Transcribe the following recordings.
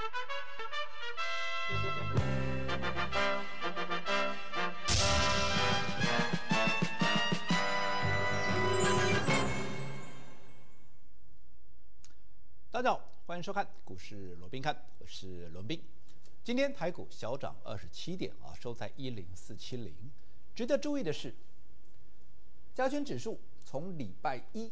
大家好，欢迎收看股市罗宾看，我是罗宾。今天台股小涨27点啊，收在10470。值得注意的是，加权指数从礼拜一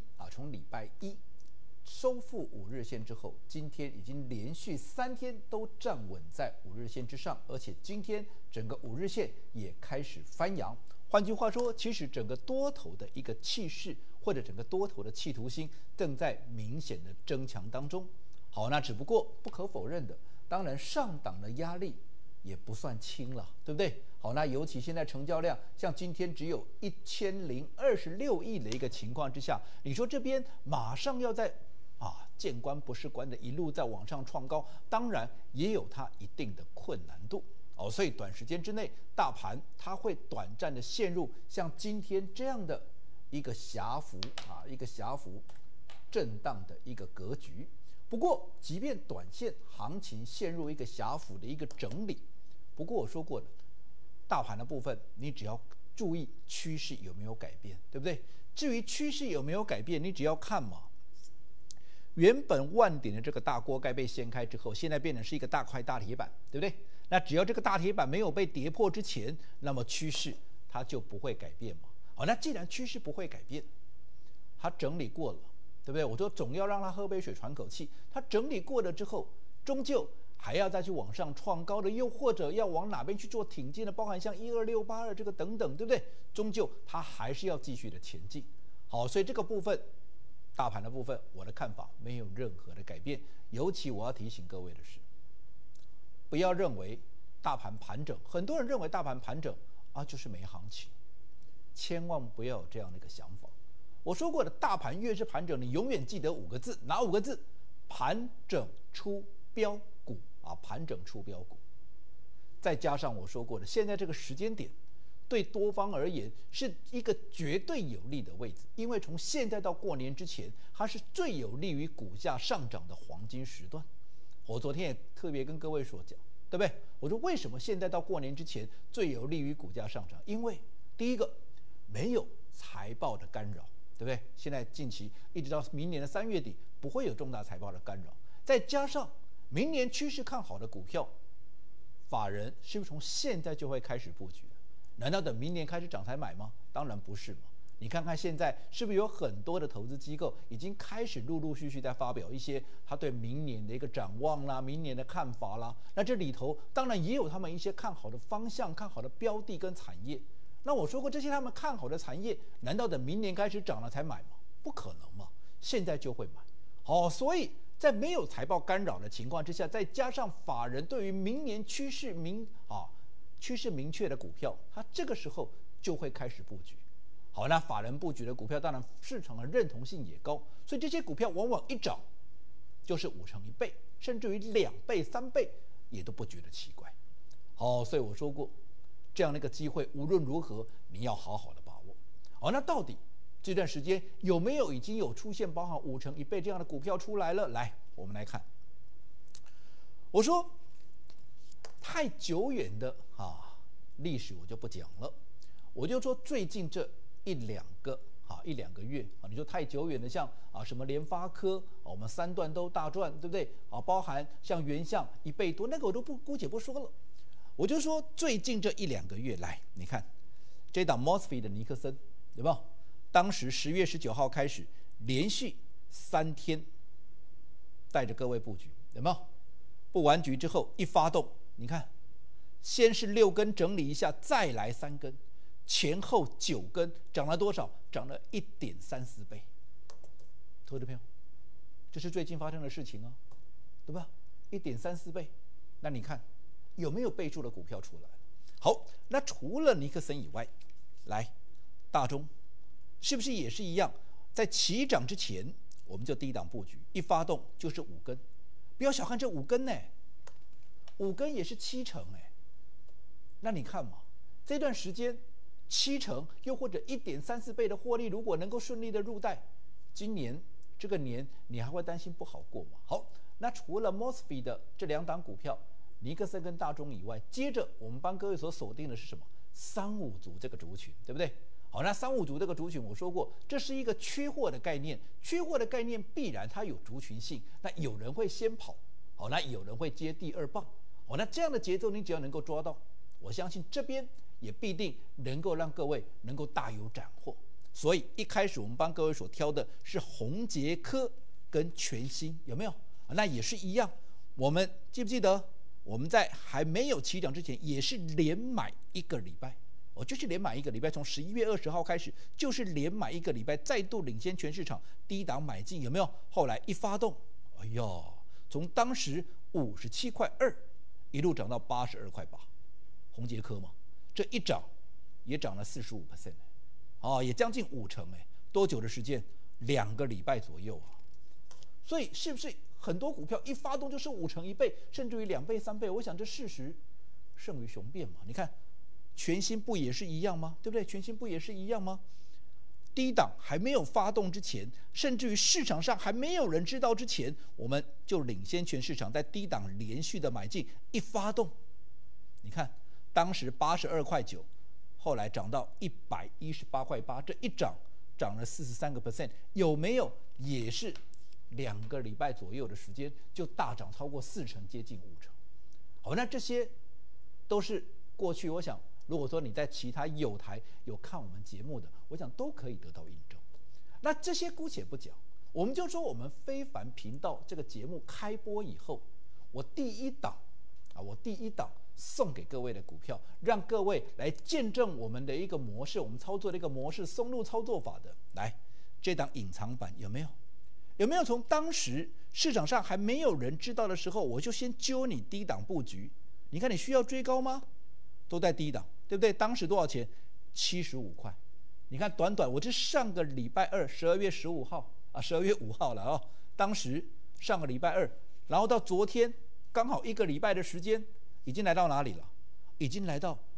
收复5日线之后，今天已经连续3天都站稳在5日线之上，而且今天整个5日线也开始翻扬。换句话说，其实整个多头的一个气势，或者整个多头的企图心，正在明显的增强当中。好，那只不过不可否认的，当然上档的压力也不算轻了，对不对？好，那尤其现在成交量像今天只有1026亿的一个情况之下，你说这边马上要在见关不是关的一路在往上创高，当然也有它一定的困难度。所以短时间之内，大盘它会短暂的陷入像今天这样的一个狭幅震荡的一个格局。不过，即便短线行情陷入一个狭幅的一个整理，不过我说过的，大盘的部分你只要注意趋势有没有改变，对不对？至于趋势有没有改变，你只要看嘛。原本万点的这个大锅盖被掀开之后，现在变成是一个大块大铁板，对不对？那只要这个大铁板没有被跌破之前，那么趋势它就不会改变嘛。好，那既然趋势不会改变，它整理过了，对不对？我说总要让它喝杯水喘口气。它整理过了之后，终究还要再去往上创高的，又或者要往哪边去做挺进的，包含像12682这个等等，对不对？终究它还是要继续的前进。好，所以这个部分。大盘的部分，我的看法没有任何的改变。尤其我要提醒各位的是，不要认为大盘盘整，很多人认为大盘盘整就是没行情，千万不要有这样的一个想法。我说过的，大盘越是盘整，你永远记得5个字，哪5个字？盘整出标股盘整出标股。再加上我说过的，现在这个时间点。对多方而言是一个绝对有利的位置，因为从现在到过年之前，它是最有利于股价上涨的黄金时段。我昨天也特别跟各位所讲，对不对？我说为什么现在到过年之前最有利于股价上涨？因为第一个没有财报的干扰，对不对？现在近期一直到明年的3月底不会有重大财报的干扰，再加上明年趋势看好的股票，法人是不是从现在就会开始布局？难道等明年开始涨才买吗？当然不是嘛！你看看现在是不是有很多的投资机构已经开始陆陆续续在发表一些他对明年的一个展望啦、明年的看法啦。那这里头当然也有他们一些看好的方向、看好的标的跟产业。那我说过，这些他们看好的产业，难道等明年开始涨了才买吗？不可能嘛！现在就会买。好，所以在没有财报干扰的情况之下，再加上法人对于明年趋势明确的股票，它这个时候就会开始布局。好，那法人布局的股票，当然市场的认同性也高，所以这些股票往往一涨就是5成1倍，甚至于2倍、3倍也都不觉得奇怪。好，所以我说过，这样的一个机会无论如何你要好好的把握。好，那到底这段时间有没有已经有出现包含5成1倍这样的股票出来了？来，我们来看。我说。太久远的历史我就不讲了，我就说最近这1、2个月你说太久远的，像什么联发科我们3段都大赚，对不对？包含像原相1倍多，那个我都姑且不说了。我就说最近这1、2个月来，你看这档 MOSFET 的尼克森有没有？当时10月19号开始，连续3天带着各位布局，有没有？布完局之后一发动。你看，先是6根整理一下，再来3根，前后9根，涨了多少？涨了1.34倍。投资朋友，这是最近发生的事情啊，对吧？1.34倍，那你看有没有倍数的股票出来？好，那除了尼克森以外，来大中是不是也是一样？在起涨之前，我们就低档布局，一发动就是5根，不要小看这5根呢。5根也是7成那你看嘛，这段时间7成，又或者1.34倍的获利，如果能够顺利的入袋，今年这个年你还会担心不好过吗？好， 那除了 MOSFET 的这2档股票，尼克森跟大中以外，接着我们帮各位所锁定的是什么？35族这个族群，对不对？好，那35族这个族群，我说过，这是一个缺货的概念，缺货的概念必然它有族群性，那有人会先跑，好，那有人会接第2棒，好，那这样的节奏你只要能够抓到，我相信这边也必定能够让各位能够大有斩获。所以一开始我们帮各位所挑的是宏捷科跟全新，有没有？那也是一样，我们记不记得我们在还没有起涨之前也是连买1个礼拜，就是连买1个礼拜，从11月20号开始就是连买1个礼拜，再度领先全市场，低档买进，有没有？后来一发动，哎呦，从当时57.2块一路涨到82.8块，宏捷科嘛，这一涨也涨了45%，也将近50%，多久的时间？2个礼拜左右啊。所以是不是很多股票一发动就是5成1倍，甚至于2倍3倍？我想这事实胜于雄辩嘛。你看全新不也是一样吗？对不对？全新不也是一样吗？低档还没有发动之前，甚至于市场上还没有人知道之前，我们就领先全市场，在低档连续的买进，一发动，你看当时82.9块，后来涨到118.8块，这一涨了43%，有没有？也是2个礼拜左右的时间就大涨超过4成，接近5成。好，那这些都是过去，我想如果说你在其他有台有看我们节目的，我想都可以得到印证。那这些姑且不讲，我们就说我们非凡频道这个节目开播以后，我第一档送给各位的股票，让各位来见证我们的一个模式，我们操作的一个模式，松露操作法的。来，这档隐藏版有没有？有没有从当时市场上还没有人知道的时候，我就先揪你低档布局？你看你需要追高吗？都在低档，对不对？当时多少钱？75块。你看短我这上个礼拜二，12月15号，12月5号了啊。当时上个礼拜二，然后到昨天刚好1个礼拜的时间，已经来到哪里了？已经来到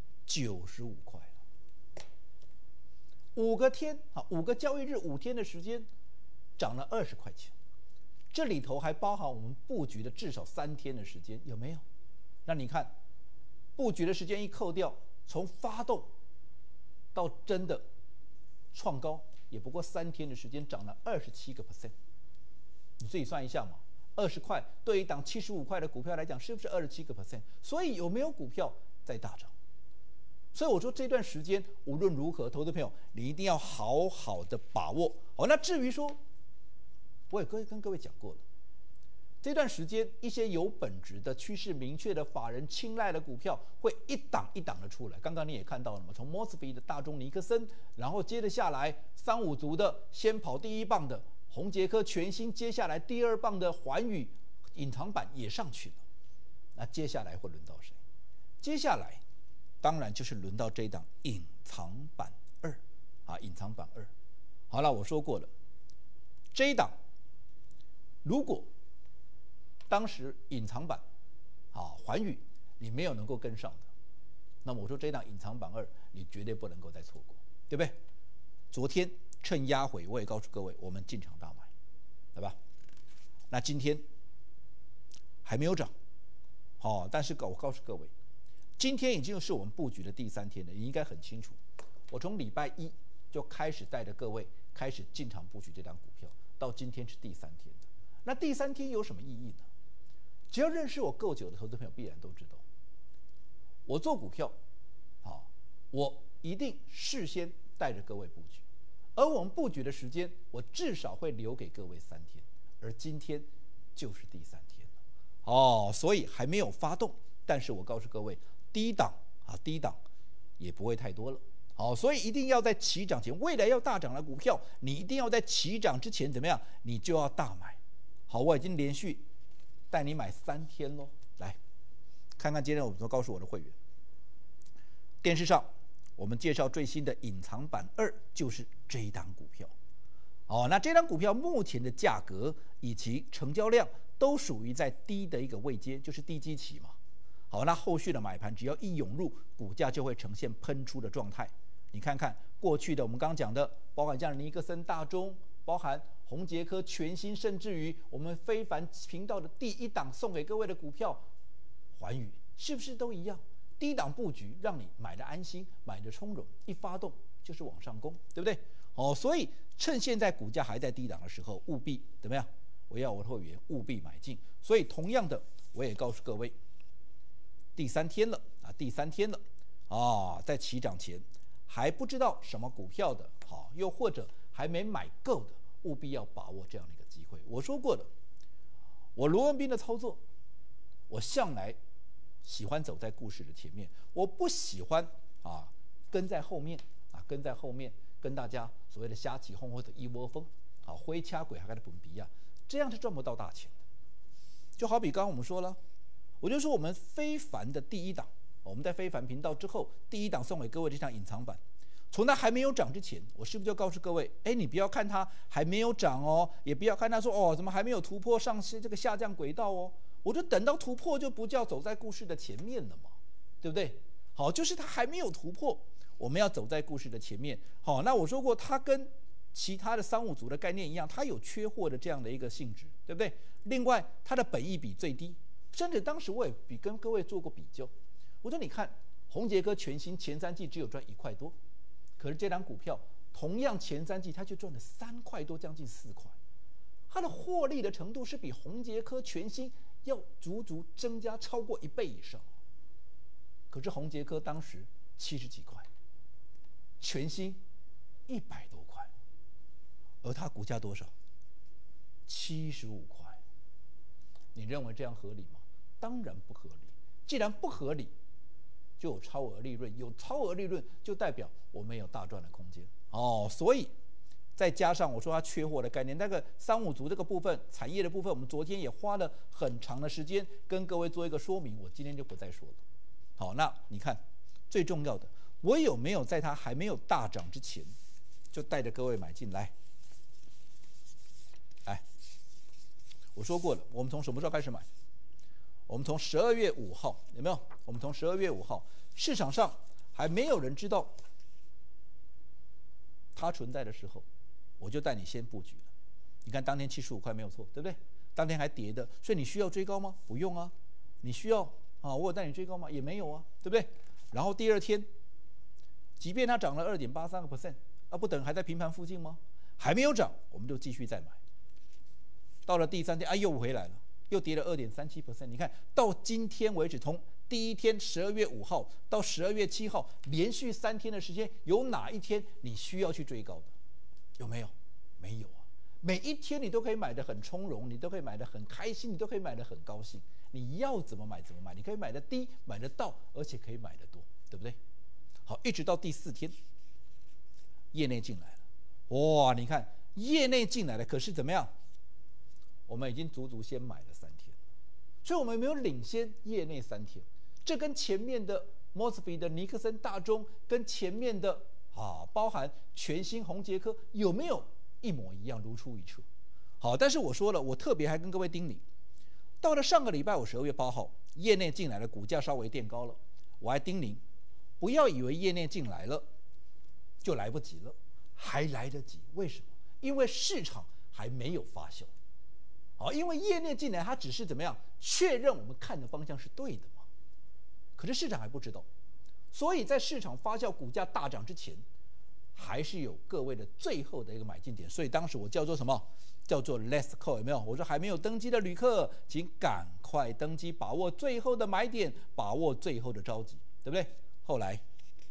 95块了。5个天，5个交易日，5天的时间，涨了20块钱。这里头还包含我们布局的至少3天的时间，有没有？那你看，布局的时间一扣掉，从发动到真的创高，也不过3天的时间，涨了27%。你自己算一下嘛，20块对一档75块的股票来讲，是不是27%？所以有没有股票在大涨？所以我说这段时间无论如何，投资朋友你一定要好好的把握。好，那至于说，我也跟各位讲过了，这段时间一些有本质的趋势明确的法人青睐的股票会一档一档的出来。刚刚你也看到了嘛，从 MOSFET 的大中尼克森，然后接着下来35族的先跑第1棒的宏捷科、全新，接下来第2棒的环宇隐藏版也上去了。那接下来会轮到谁？接下来当然就是轮到这一档隐藏版2隐藏版2。好了，我说过了，这一档如果当时隐藏版环宇你没有能够跟上的，那么我说这档隐藏版2你绝对不能够再错过，对不对？昨天趁压回，我也告诉各位，我们进场大买，对吧？那今天还没有涨，但是我告诉各位，今天已经是我们布局的第3天了，你应该很清楚。我从礼拜1就开始带着各位开始进场布局这档股票，到今天是第3天的。那第3天有什么意义呢？只要认识我够久的投资朋友必然都知道，我做股票，我一定事先带着各位布局，而我们布局的时间，我至少会留给各位3天，而今天就是第3天了，所以还没有发动，但是我告诉各位，低档也不会太多了，所以一定要在起涨前，未来要大涨的股票，你一定要在起涨之前怎么样？你就要大买。好，我已经连续带你买3天喽。来看看今天我们都告诉我的会员，电视上我们介绍最新的隐藏版2，就是这一档股票。那这档股票目前的价格以及成交量都属于在低的一个位阶，就是低基期嘛。好，那后续的买盘只要一涌入，股价就会呈现喷出的状态。你看看过去的我们刚讲的，包含像尼克森、大中，包含宏捷科、全新，甚至于我们非凡频道的第一档送给各位的股票环宇，是不是都一样？低档布局，让你买的安心，买的从容，一发动就是往上攻，对不对？所以趁现在股价还在低档的时候，务必怎么样？我要我的会员务必买进。所以同样的，我也告诉各位，第三天了啊，在起涨前还不知道什么股票的，好，又或者还没买够的，务必要把握这样的一个机会。我说过的，我罗文彬的操作，我向来喜欢走在故事的前面，我不喜欢跟在后面跟大家所谓的瞎起哄或者一窝蜂，灰掐鬼还跟他本比亚，这样是赚不到大钱的。就好比刚刚我们说了，我就说我们非凡的第一档，我们在非凡频道之后，第一档送给各位这场隐藏版，从它还没有涨之前，我是不是就告诉各位，你不要看它还没有涨哦，也不要看它说怎么还没有突破上这个下降轨道哦，我就等到突破就不叫走在故事的前面了嘛，对不对？好，就是它还没有突破，我们要走在故事的前面。好，那我说过，它跟其他的商务组的概念一样，它有缺货的这样的一个性质，对不对？另外，它的本益比最低，甚至当时我也跟各位做过比较。我说你看，宏捷科全新前3季只有赚1块多，可是这档股票同样前3季它就赚了3块多，将近4块，它的获利的程度是比宏捷科全新要足足增加超过1倍以上。可是宏捷科当时70几块，全新100多块，而它股价多少？75块。你认为这样合理吗？当然不合理。既然不合理，就有超额利润，有超额利润就代表我们有大赚的空间所以再加上我说它缺货的概念，那个商务组这个部分、产业的部分，我们昨天也花了很长的时间跟各位做一个说明，我今天就不再说了。好，那你看最重要的，我有没有在它还没有大涨之前就带着各位买进来？我说过了，我们从什么时候开始买？我们从12月5号，有没有？我们从12月5号，市场上还没有人知道它存在的时候，我就带你先布局了。你看当天75块没有错，对不对？当天还跌的，所以你需要追高吗？不用啊。你需要我有带你追高吗？也没有啊，对不对？然后第二天，即便它涨了2.83%，不等还在平盘附近吗？还没有涨，我们就继续再买。到了第3天，又回来了，又跌了2.37%。你看到今天为止，从第一天12月5号到12月7号，连续3天的时间，有哪一天你需要去追高的？有没有？没有啊。每一天你都可以买得很从容，你都可以买得很开心，你都可以买得很高兴。你要怎么买怎么买，你可以买得低，买得到，而且可以买得多，对不对？好，一直到第4天，业内进来了，哇！你看业内进来了，可是怎么样？我们已经足足先买了3天，所以我们有没有领先业内3天？这跟前面的 Mosby 的尼克森大中，跟前面的包含全新宏捷科有没有一模一样，如出一辙？好，但是我说了，我特别还跟各位叮咛，到了上个礼拜五12月8号，业内进来了，股价稍微垫高了，我还叮咛，不要以为业内进来了就来不及了，还来得及。为什么？因为市场还没有发酵。因为业内进来，它只是怎么样确认我们看的方向是对的嘛？可是市场还不知道，所以在市场发酵、股价大涨之前，还是有各位的最后的一个买进点。所以当时我叫做什么？叫做 Let's Call， 有没有？我说还没有登机的旅客，请赶快登机，把握最后的买点，把握最后的召集，对不对？后来，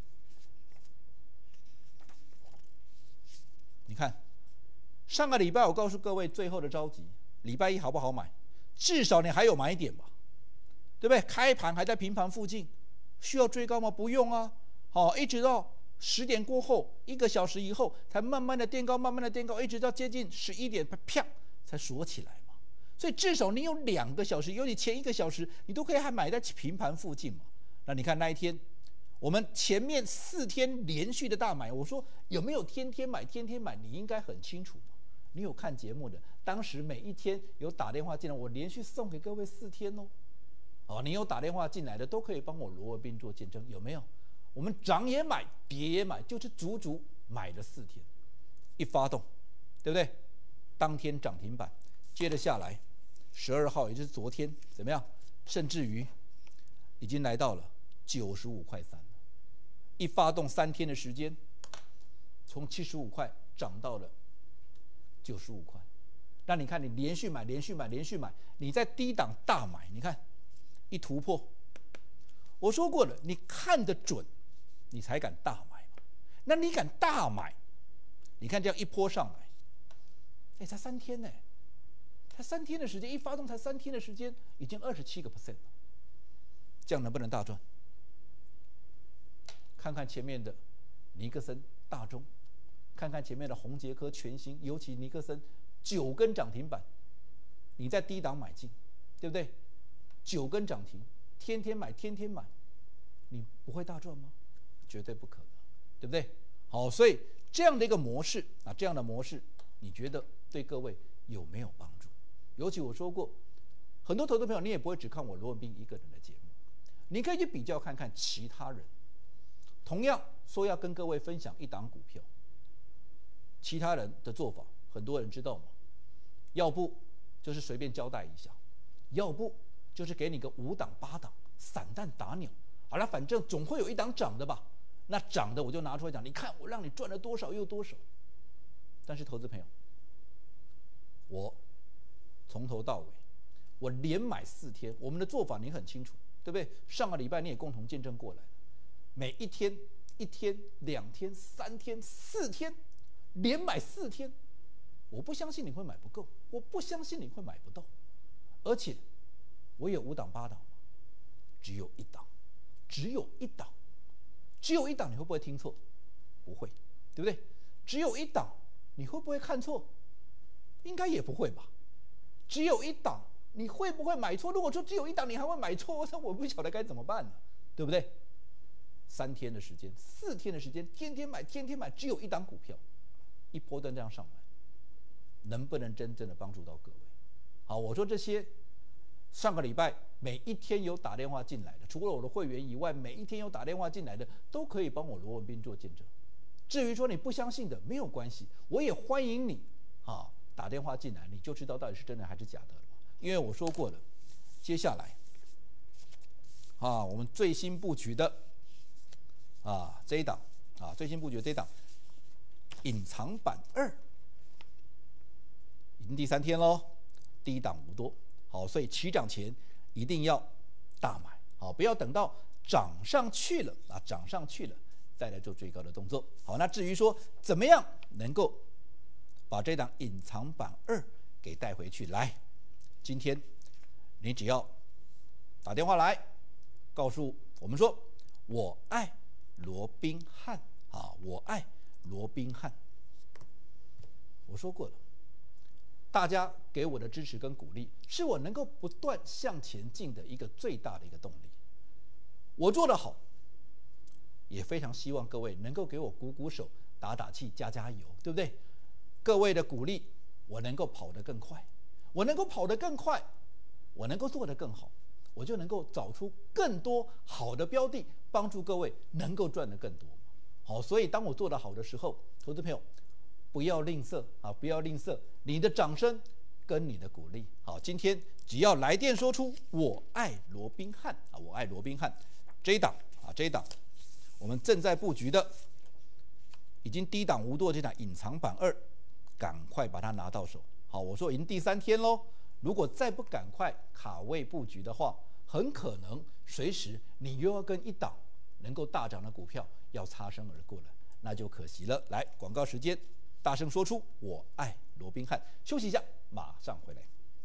你看上个礼拜我告诉各位最后的召集。礼拜1好不好买？至少你还有买点吧，对不对？开盘还在平盘附近，需要追高吗？不用啊。一直到10点过后，1个小时以后，才慢慢的垫高，慢慢的垫高，一直到接近11点，啪才锁起来嘛。所以至少你有2个小时，尤其前1个小时，你都可以还买在平盘附近嘛。那你看那一天，我们前面4天连续的大买，我说有没有天天买？天天买，你应该很清楚。你有看节目的，当时每一天有打电话进来，我连续送给各位4天哦。你有打电话进来的都可以帮我罗文彬做见证，有没有？我们涨也买，跌也买，就是足足买了4天，一发动，对不对？ 当天涨停板，接着下来，12号也就是昨天怎么样？甚至于已经来到了95.3块了，一发动3天的时间，从75块涨到了95块。那你看，你连续买，你在低档大买，你看一突破，我说过了，你看得准，你才敢大买嘛。那你敢大买，你看这样一波上来，才3天呢，才3天的时间，一发动才3天的时间，已经27%了，这样能不能大赚？看看前面的尼克森、大中，看看前面的宏捷科、全新，尤其尼克森9根涨停板，你在低档买进，对不对？9根涨停，天天买，你不会大赚吗？绝对不可能，对不对？好，所以这样的一个模式啊，这样的模式，你觉得对各位有没有帮助？尤其我说过，很多投资朋友，你也不会只看我罗文彬一个人的节目，你可以去比较看看其他人，同样说要跟各位分享一档股票，其他人的做法，很多人知道吗？要不就是随便交代一下，要不就是给你个5档8档散弹打鸟，好了，反正总会有一档涨的吧，那涨的我就拿出来讲，你看我让你赚了多少又多少。但是投资朋友，我从头到尾，我连买4天，我们的做法你很清楚，对不对？上个礼拜你也共同见证过来了，每一天、1天、2天、3天、4天，连买4天。我不相信你会买不够，我不相信你会买不到，而且我有5档8档，只有1档，只有1档，你会不会听错？不会，对不对？只有1档，你会不会看错？应该也不会吧。只有1档，你会不会买错？如果说只有1档，你还会买错，那我不晓得该怎么办呢，对不对？3天的时间，4天的时间，天天买，只有1档股票，一波段这样上来。能不能真正的帮助到各位？好，我说这些上个礼拜每一天有打电话进来的，除了我的会员以外，每一天有打电话进来的，都可以帮我罗文彬做见证。至于说你不相信的，没有关系，我也欢迎你打电话进来，你就知道到底是真的还是假的了。因为我说过了，接下来我们最新布局的这一档最新布局的这一档隐藏版2。已经第3天喽，低档无多，好，所以起涨前一定要大买，好，不要等到涨上去了再来做最高的动作。好，那至于说怎么样能够把这档隐藏版2给带回去，来，今天你只要打电话来，告诉我们说我爱罗宾汉我爱罗宾汉。我说过了。大家给我的支持跟鼓励，是我能够不断向前进的一个最大的一个动力。我做得好，也非常希望各位能够给我鼓鼓手、打打气、加加油，对不对？各位的鼓励，我能够跑得更快，我能够做得更好，我就能够找出更多好的标的，帮助各位能够赚得更多。好，所以当我做得好的时候，投资朋友，不要吝啬不要吝啬你的掌声跟你的鼓励。好，今天只要来电说出我爱罗宾汉我爱罗宾汉，这一档我们正在布局的，已经低档无多这档隐藏版2，赶快把它拿到手。好，我说已经第3天喽，如果再不赶快卡位布局的话，很可能随时你又要跟一档能够大涨的股票要擦身而过了，那就可惜了。来，广告时间。大声说出我爱罗宾汉，休息一下，马上回来。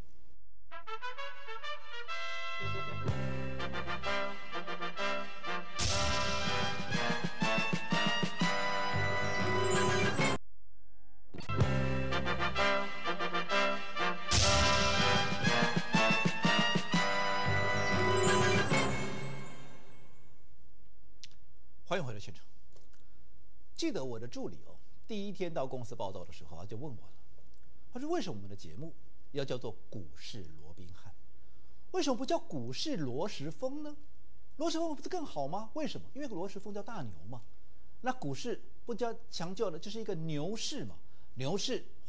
欢迎回来现场。记得我的助理第1天到公司报道的时候就问我了，他说为什么我们的节目要叫做股市罗宾汉，为什么不叫股市罗时丰呢？罗时丰不是更好吗？为什么？因为罗时丰叫大牛嘛，那股市不叫强调的就是一个牛市嘛，牛市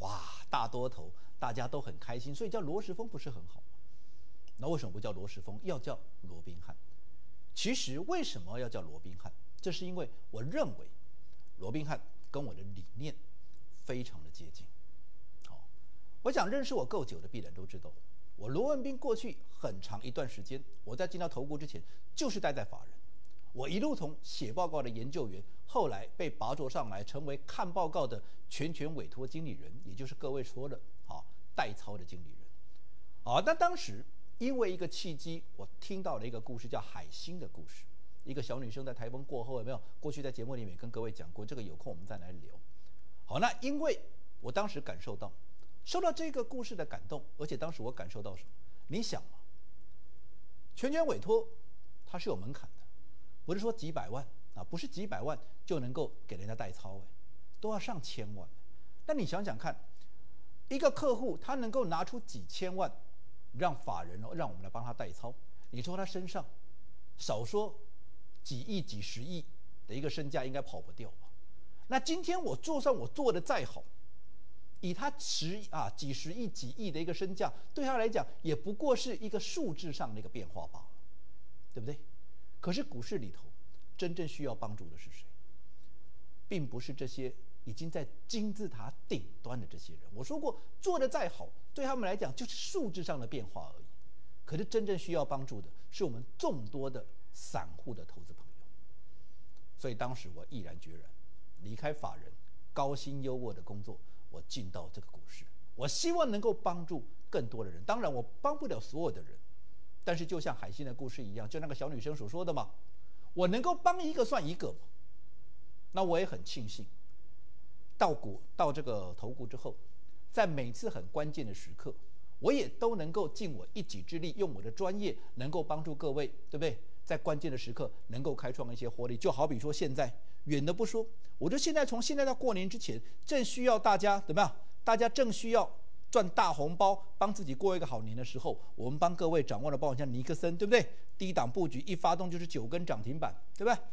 哇，大多头，大家都很开心，所以叫罗时丰不是很好吗？那为什么不叫罗时丰，要叫罗宾汉？其实为什么要叫罗宾汉？这是因为我认为罗宾汉跟我的理念非常的接近。好，我想认识我够久的必然都知道，我罗文彬过去很长一段时间，我在进到投顾之前就是待在法人，我一路从写报告的研究员，后来被拔擢上来，成为看报告的全权委托经理人，也就是各位说的代操的经理人。那当时因为一个契机，我听到了一个故事，叫海星的故事。一个小女生在台风过后，有没有？过去在节目里面跟各位讲过，这个有空我们再来聊。好，那因为我当时感受到，受到这个故事的感动，而且当时我感受到什么？你想嘛，全权委托它是有门槛的，不是说几百万不是几百万就能够给人家代操，都要上千万。那你想想看，一个客户他能够拿出几千万，让法人让我们来帮他代操，你说他身上少说几亿、几十亿的一个身价应该跑不掉吧？那今天就算我做的再好，以他几十亿、几亿的一个身价，对他来讲也不过是一个数字上的一个变化罢了，对不对？可是股市里头真正需要帮助的是谁？并不是这些已经在金字塔顶端的这些人。我说过，做的再好，对他们来讲就是数字上的变化而已。可是真正需要帮助的是我们众多的散户的投资朋友。所以当时我毅然决然离开法人高薪优渥的工作，我进到这个股市，我希望能够帮助更多的人。当然我帮不了所有的人，但是就像海星的故事一样，就那个小女生所说的嘛，我能够帮一个算一个嘛。那我也很庆幸，到这个投顾之后，在每次很关键的时刻，我也都能够尽我一己之力，用我的专业能够帮助各位，对不对？在关键的时刻能够开创一些获利。就好比说现在远的不说，我就从现在到过年之前，正需要大家怎么样？大家正需要赚大红包，帮自己过一个好年的时候，我们帮各位掌握了，包括像尼克森，对不对？低档布局一发动就是9根涨停板，对不对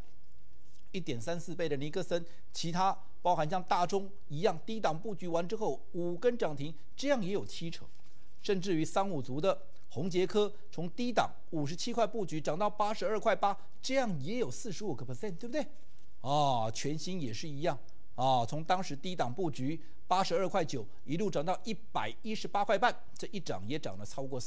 ？1.34倍的尼克森，其他包含像大中一样，低档布局完之后5根涨停，这样也有70%，甚至于355族的宏捷科从低档57块布局涨到82块8，这样也有45%，对不对？全新也是一样从当时低档布局82块9一路涨到118块半，这一涨也涨了超过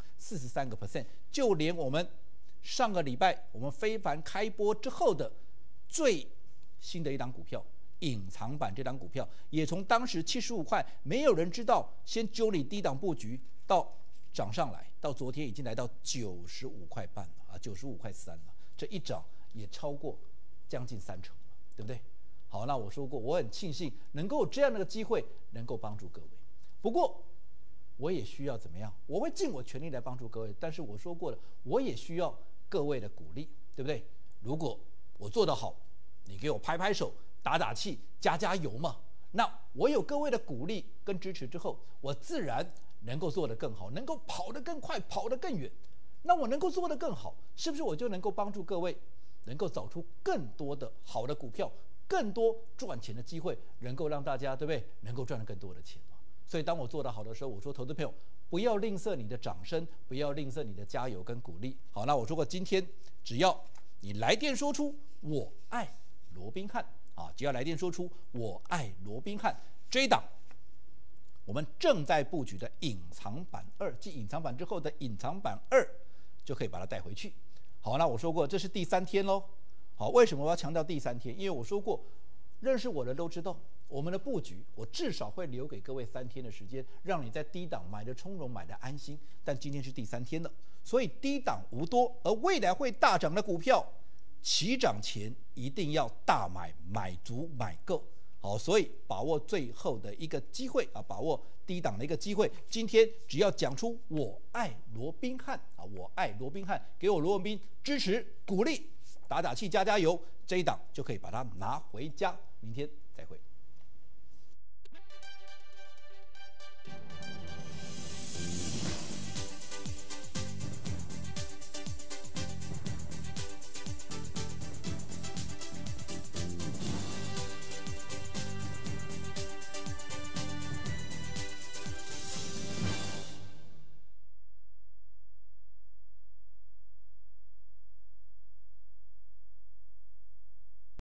43%。就连我们上个礼拜我们非凡开播之后的最新的一档股票隐藏版，这档股票也从当时75块没有人知道，先揪你低档布局到涨上来，到昨天已经来到95块半了95块3了，这一涨也超过将近30%了，对不对？好，那我说过，我很庆幸能够有这样的机会，能够帮助各位。不过我也需要怎么样？我会尽我全力来帮助各位，但是我说过了，我也需要各位的鼓励，对不对？如果我做得好，你给我拍拍手、打打气、加加油嘛。那我有各位的鼓励跟支持之后，我自然能够做得更好，能够跑得更快，跑得更远。那我能够做得更好，是不是我就能够帮助各位能够找出更多的好的股票，更多赚钱的机会，能够让大家对不对？能够赚得更多的钱嘛。所以当我做得好的时候，我说投资朋友不要吝啬你的掌声，不要吝啬你的加油跟鼓励。好，那我说过，今天只要你来电说出我爱罗宾汉只要来电说出我爱罗宾汉，这一档我们正在布局的隐藏版2，继隐藏版之后的隐藏版2就可以把它带回去。好，那我说过这是第3天咯。好，为什么我要强调第3天？因为我说过，认识我的都知道，我们的布局我至少会留给各位3天的时间，让你在低档买的从容，买的安心。但今天是第3天了，所以低档无多，而未来会大涨的股票，起涨前一定要大买，买足买够。好，所以把握最后的一个机会把握低档的一个机会。今天只要讲出我爱罗宾汉我爱罗宾汉，给我罗文彬支持鼓励，打打气，加加油，这一档就可以把它拿回家。明天